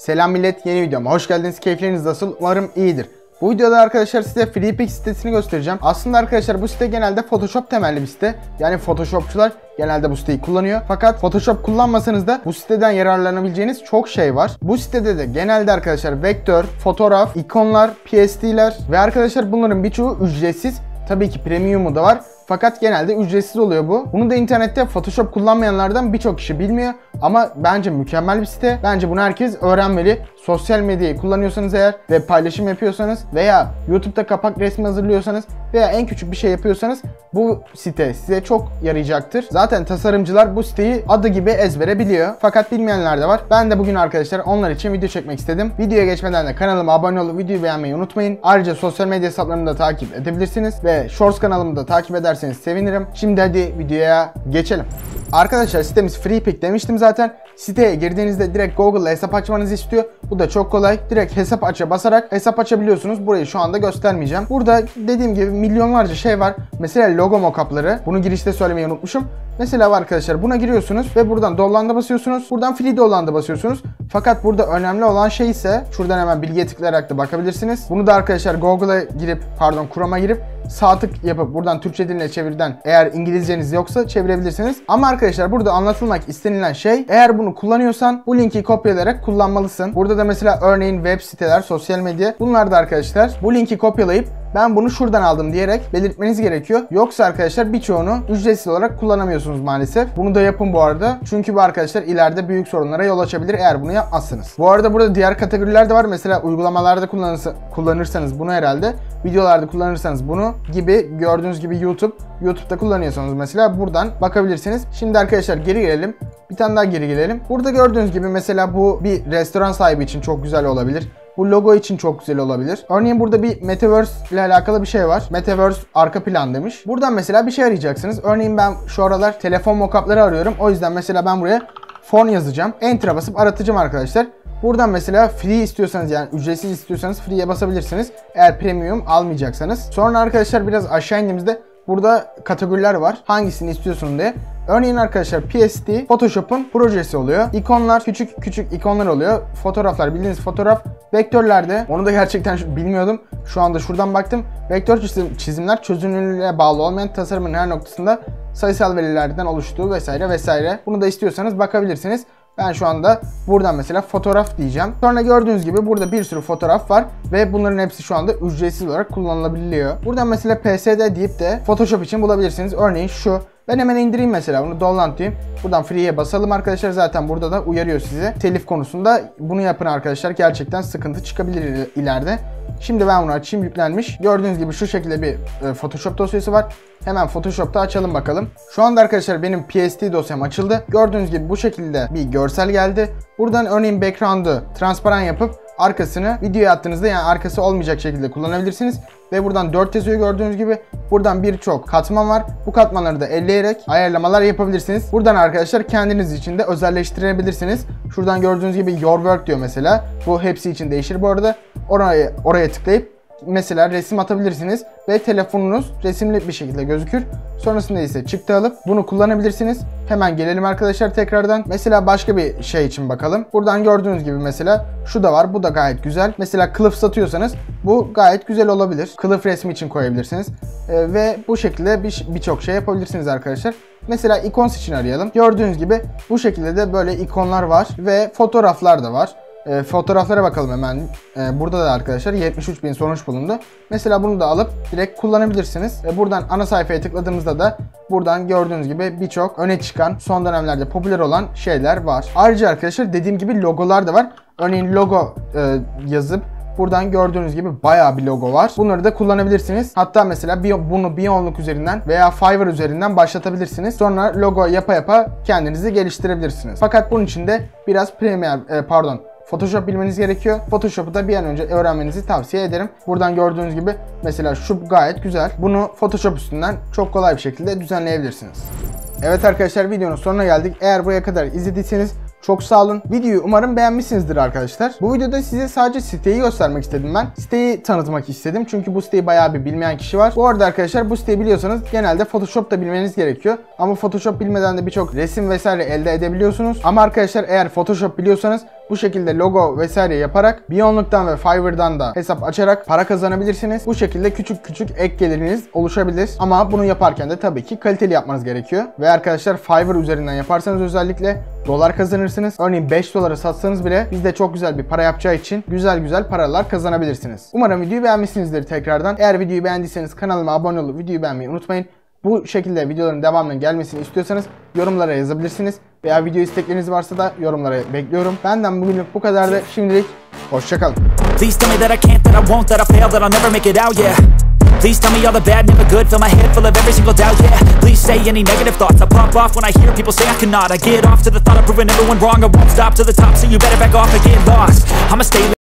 Selam millet, yeni videoma hoş geldiniz. Keyifleriniz nasıl? Umarım iyidir. Bu videoda arkadaşlar size FreePic sitesini göstereceğim. Aslında arkadaşlar bu site genelde Photoshop temelli bir site. Yani Photoshopçular genelde bu siteyi kullanıyor. Fakat Photoshop kullanmasanız da bu siteden yararlanabileceğiniz çok şey var. Bu sitede de genelde arkadaşlar vektör, fotoğraf, ikonlar, PSD'ler ve arkadaşlar bunların birçoğu ücretsiz. Tabii ki premium'u da var. Fakat genelde ücretsiz oluyor bu. Bunu da internette Photoshop kullanmayanlardan birçok kişi bilmiyor. Ama bence mükemmel bir site. Bence bunu herkes öğrenmeli. Sosyal medyayı kullanıyorsanız eğer ve paylaşım yapıyorsanız veya YouTube'da kapak resmi hazırlıyorsanız veya en küçük bir şey yapıyorsanız bu site size çok yarayacaktır. Zaten tasarımcılar bu siteyi adı gibi ezbere biliyor. Fakat bilmeyenler de var. Ben de bugün arkadaşlar onlar için video çekmek istedim. Videoya geçmeden de kanalıma abone olup videoyu beğenmeyi unutmayın. Ayrıca sosyal medya hesaplarımı da takip edebilirsiniz ve Shorts kanalımı da takip ederseniz sevinirim. Şimdi hadi videoya geçelim. Arkadaşlar sitemiz FreePic demiştim zaten. Siteye girdiğinizde direkt Google'la hesap açmanızı istiyor. Bu da çok kolay. Direkt hesap aça basarak hesap açabiliyorsunuz. Burayı şu anda göstermeyeceğim. Burada dediğim gibi milyonlarca şey var. Mesela logo mockup'ları. Bunu girişte söylemeyi unutmuşum. Mesela arkadaşlar buna giriyorsunuz ve buradan download'a basıyorsunuz. Buradan free download'a basıyorsunuz. Fakat burada önemli olan şey ise şuradan hemen bilgiye tıklayarak da bakabilirsiniz. bunu da arkadaşlar Google'a girip Chrome'a girip sağ tık yapıp buradan Türkçe diline çevirden eğer İngilizceniz yoksa çevirebilirsiniz. Ama arkadaşlar burada anlatılmak istenilen şey eğer bunu kullanıyorsan bu linki kopyalayarak kullanmalısın. Burada da mesela örneğin web siteler, sosyal medya bunlar da arkadaşlar bu linki kopyalayıp ben bunu şuradan aldım diyerek belirtmeniz gerekiyor. Yoksa arkadaşlar birçoğunu ücretsiz olarak kullanamıyorsunuz maalesef. Bunu da yapın bu arada. Çünkü bu arkadaşlar ileride büyük sorunlara yol açabilir eğer bunu yapmazsınız. Bu arada burada diğer kategoriler de var. Mesela uygulamalarda kullanırsanız bunu herhalde. Videolarda kullanırsanız bunu gibi gördüğünüz gibi YouTube'da kullanıyorsanız mesela buradan bakabilirsiniz. Şimdi arkadaşlar geri gelelim. Bir tane daha geri gelelim. Burada gördüğünüz gibi mesela bu bir restoran sahibi için çok güzel olabilir. Bu logo için çok güzel olabilir. Örneğin burada bir Metaverse ile alakalı bir şey var. Metaverse arka plan demiş. Buradan mesela bir şey arayacaksınız. Örneğin ben şu aralar telefon mockup'ları arıyorum. O yüzden mesela ben buraya phone yazacağım. Enter'a basıp aratacağım arkadaşlar. Buradan mesela free istiyorsanız yani ücretsiz istiyorsanız free'ye basabilirsiniz. Eğer premium almayacaksanız. Sonra arkadaşlar biraz aşağı indiğimizde burada kategoriler var. Hangisini istiyorsun diye. Örneğin arkadaşlar PSD Photoshop'un projesi oluyor. İkonlar küçük ikonlar oluyor. Fotoğraflar bildiğiniz fotoğraf. Vektörlerde onu da gerçekten bilmiyordum. Şu anda şuradan baktım. Vektör çizimler çözünürlüğe bağlı olmayan tasarımın her noktasında sayısal verilerden oluştuğu vesaire vesaire. Bunu da istiyorsanız bakabilirsiniz. Ben şu anda buradan mesela fotoğraf diyeceğim. Sonra gördüğünüz gibi burada bir sürü fotoğraf var ve bunların hepsi şu anda ücretsiz olarak kullanılabiliyor. Buradan mesela PSD deyip de Photoshop için bulabilirsiniz. Örneğin şu. Ben hemen indireyim mesela bunu download diyeyim. Buradan free'ye basalım arkadaşlar. Zaten burada da uyarıyor sizi. Telif konusunda bunu yapın arkadaşlar. Gerçekten sıkıntı çıkabilir ileride. Şimdi ben bunu açayım, yüklenmiş. Gördüğünüz gibi şu şekilde bir Photoshop dosyası var. Hemen Photoshop'ta açalım bakalım. Şu anda arkadaşlar benim PSD dosyam açıldı. Gördüğünüz gibi bu şekilde bir görsel geldi. Buradan örneğin background'ı transparan yapıp arkasını videoya attığınızda yani arkası olmayacak şekilde kullanabilirsiniz. Ve buradan 4 yazıyor gördüğünüz gibi. Buradan birçok katman var. Bu katmanları da elleyerek ayarlamalar yapabilirsiniz. Buradan arkadaşlar kendiniz için de özelleştirebilirsiniz. Şuradan gördüğünüz gibi your work diyor mesela. Bu hepsi için değişir bu arada. Oraya tıklayıp mesela resim atabilirsiniz ve telefonunuz resimli bir şekilde gözükür. Sonrasında ise çıktı alıp bunu kullanabilirsiniz. Hemen gelelim arkadaşlar tekrardan. Mesela başka bir şey için bakalım. Buradan gördüğünüz gibi mesela şu da var. Bu da gayet güzel. Mesela kılıf satıyorsanız bu gayet güzel olabilir. Kılıf resmi için koyabilirsiniz. Ve bu şekilde birçok şey yapabilirsiniz arkadaşlar. Mesela ikon için arayalım. Gördüğünüz gibi bu şekilde de böyle ikonlar var ve fotoğraflar da var. Fotoğraflara bakalım hemen. Burada da arkadaşlar 73.000 sonuç bulundu. Mesela bunu da alıp direkt kullanabilirsiniz. Buradan ana sayfaya tıkladığımızda da buradan gördüğünüz gibi birçok öne çıkan son dönemlerde popüler olan şeyler var. Ayrıca arkadaşlar dediğim gibi logolar da var. Örneğin logo yazıp buradan gördüğünüz gibi bayağı bir logo var. Bunları da kullanabilirsiniz. Hatta mesela bunu Beyond'luk üzerinden veya Fiverr üzerinden başlatabilirsiniz. Sonra logo yapa kendinizi geliştirebilirsiniz. Fakat bunun için de biraz Photoshop bilmeniz gerekiyor. Photoshop'u da bir an önce öğrenmenizi tavsiye ederim. Buradan gördüğünüz gibi mesela şu gayet güzel. Bunu Photoshop üstünden çok kolay bir şekilde düzenleyebilirsiniz. Evet arkadaşlar videonun sonuna geldik. Eğer buraya kadar izlediyseniz çok sağ olun. Videoyu umarım beğenmişsinizdir arkadaşlar. Bu videoda size sadece siteyi göstermek istedim ben. Siteyi tanıtmak istedim. Çünkü bu siteyi bayağı bir bilmeyen kişi var. Bu arada arkadaşlar bu siteyi biliyorsanız genelde Photoshop da bilmeniz gerekiyor. Ama Photoshop bilmeden de birçok resim vesaire elde edebiliyorsunuz. Ama arkadaşlar eğer Photoshop biliyorsanız Bu şekilde logo vesaire yaparak Beyond'luktan ve Fiverr'dan da hesap açarak para kazanabilirsiniz. Bu şekilde küçük küçük ek geliriniz oluşabilir. Ama bunu yaparken de tabii ki kaliteli yapmanız gerekiyor. Ve arkadaşlar Fiverr üzerinden yaparsanız özellikle dolar kazanırsınız. Örneğin 5 dolara satsanız bile bizde çok güzel bir para yapacağı için güzel paralar kazanabilirsiniz. Umarım videoyu beğenmişsinizdir tekrardan. Eğer videoyu beğendiyseniz kanalıma abone olup videoyu beğenmeyi unutmayın. Bu şekilde videoların devamının gelmesini istiyorsanız yorumlara yazabilirsiniz. Veya video istekleriniz varsa da yorumlara bekliyorum. Benden bugünlük bu kadardı. Şimdilik hoşçakalın. Please tell me that I can't, that I won't, that I fail, that I'll never make it out, yeah. Please tell me all the bad, never good, fill my head full of every single doubt, yeah. Please say any negative thoughts, I pop off when I hear people say I cannot. I get off to the thought of proving everyone wrong, I won't stop to the top, so you better back off and get lost. I'ma stay